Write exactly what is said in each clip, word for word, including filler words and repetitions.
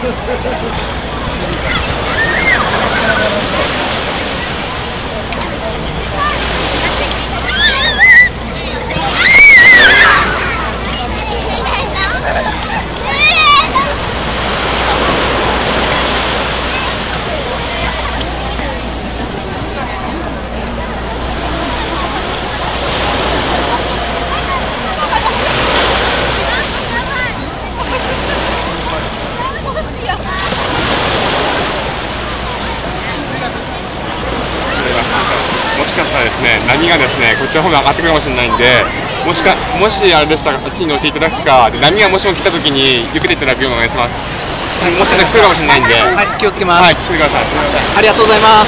もしかしたらですね、波がですね、こっちの方に上がってくるかもしれないんで、もしか、もしあれでしたら、あっちに乗せていただくか、で波がもしも来たときに、避けていただくようにお願いします。もしかしたら来るかもしれないんで、 はい、気をつけます。 はい、気をつけてください。 ありがとうございます。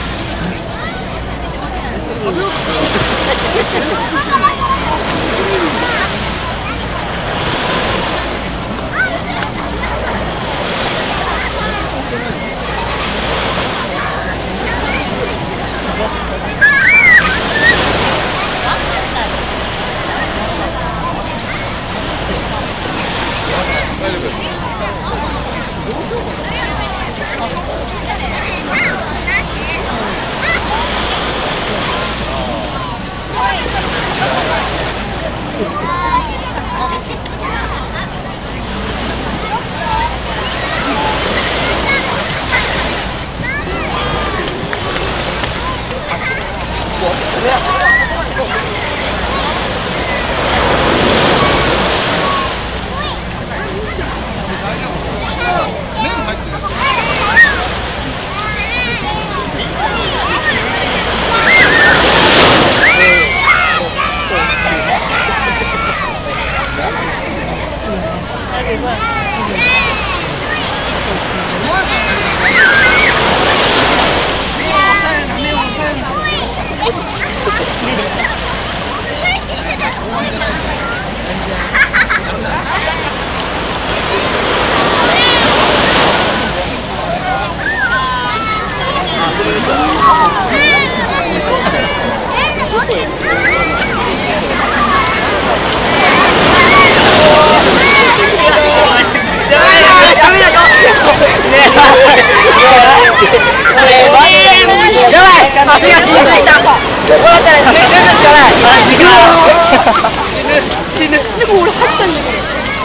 足が浸水した。こうなったら寝るしかない。マジか。死ぬ。死ぬ。でも俺走ったんだけど。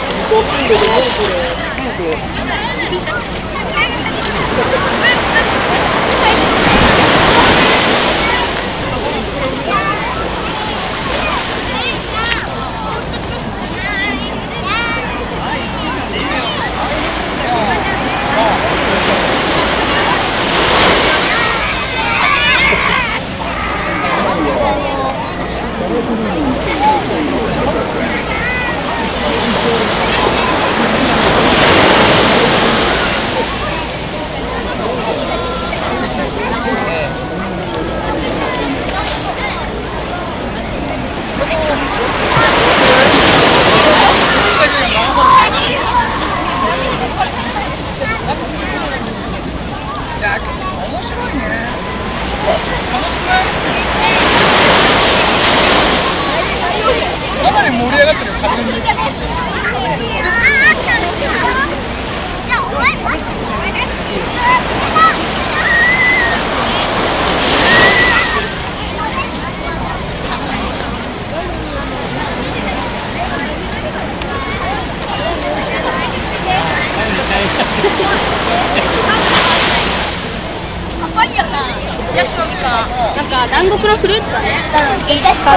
ヤシの実か、なんか南国のフルーツだね。いいですか？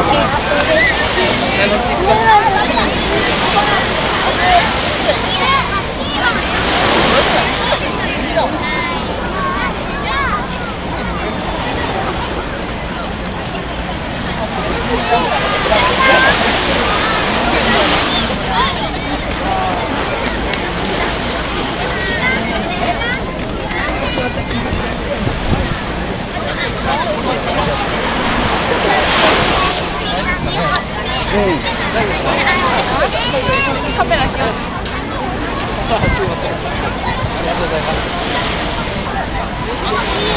カメラ違う。ありがとうございます。